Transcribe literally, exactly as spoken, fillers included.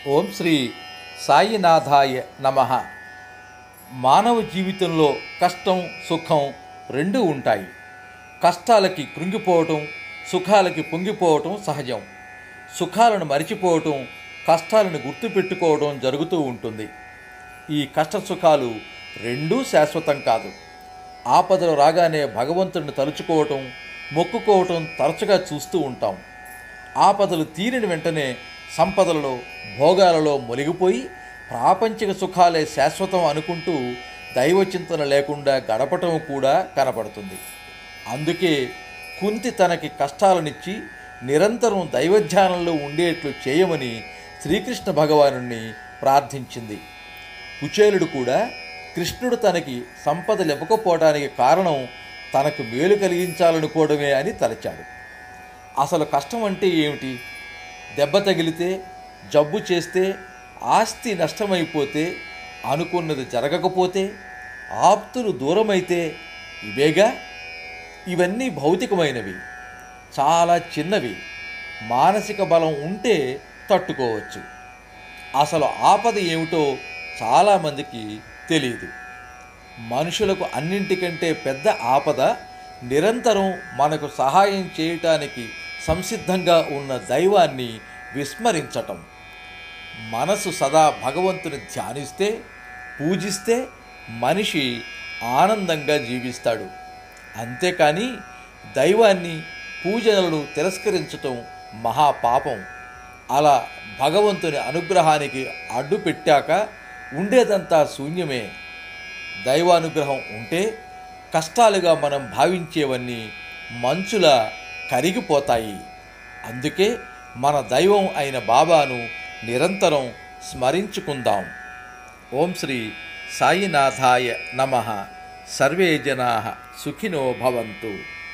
ఓం శ్రీ సాయినాథాయ నమః. మానవ జీవితంలో కష్టం సుఖం రెండూ ఉంటాయి. కష్టాలకి కృంగిపోవటం, సుఖాలకి పొంగిపోవటం సహజం. సుఖాలను మరిచిపోవటం, కష్టాలను గుర్తుపెట్టుకోవడం జరుగుతూ ఉంటుంది. ఈ కష్ట సుఖాలు రెండూ శాశ్వతం కాదు. ఆపదలు రాగానే భగవంతుడిని తలుచుకోవటం, మొక్కుకోవటం తరచుగా చూస్తూ ఉంటాం. ఆపదలు తీరిన వెంటనే సంపదలలో భోగాలలో మొలిగిపోయి ప్రాపంచిక సుఖాలే శాశ్వతం అనుకుంటూ దైవచింతన లేకుండా గడపటం కూడా కనపడుతుంది. అందుకే కుంతి తనకి కష్టాలనిచ్చి నిరంతరం దైవధ్యానంలో ఉండేట్లు చేయమని శ్రీకృష్ణ భగవానుణ్ణి ప్రార్థించింది. కుచేలుడు కూడా కృష్ణుడు తనకి సంపదలు ఇవ్వకపోవడానికి కారణం తనకు మేలు కలిగించాలనుకోవడమే అని తలచాడు. అసలు కష్టం అంటే ఏమిటి? దెబ్బ తగిలితే, జబ్బు చేస్తే, ఆస్తి నష్టమైపోతే, అనుకున్నది జరగకపోతే, ఆప్తులు దూరమైతే ఇవేగా. ఇవన్నీ భౌతికమైనవి, చాలా చిన్నవి. మానసిక బలం ఉంటే తట్టుకోవచ్చు. అసలు ఆపద ఏమిటో చాలామందికి తెలియదు. మనుషులకు అన్నింటికంటే పెద్ద ఆపద నిరంతరం మనకు సహాయం చేయటానికి సంసిద్ధంగా ఉన్న దైవాన్ని విస్మరించటం. మనసు సదా భగవంతుని ధ్యానిస్తే, పూజిస్తే మనిషి ఆనందంగా జీవిస్తాడు. అంతేకాని దైవాన్ని, పూజలను తిరస్కరించటం మహాపాపం. అలా భగవంతుని అనుగ్రహానికి అడ్డు పెట్టాక ఉండేదంతా శూన్యమే. దైవానుగ్రహం ఉంటే కష్టాలుగా మనం భావించేవన్నీ మంచులా కరిగిపోతాయి. అందుకే మన దైవం అయిన బాబాను నిరంతరం స్మరించుకుందాం. ఓం శ్రీ సాయినాథాయ నమః. సర్వే జనాః సుఖినో భవంతు.